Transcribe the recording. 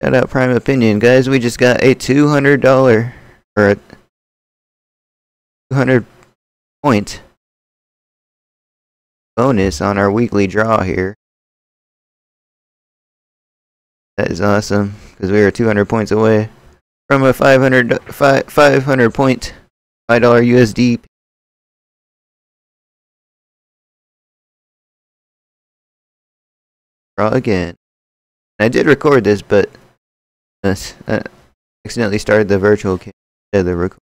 Shout out Prime Opinion, guys. We just got a $200 or a 200 point bonus on our weekly draw here. That is awesome because we were 200 points away from a 500 point $5 USD. Draw again. I did record this, but accidentally started the virtual cam instead of the record.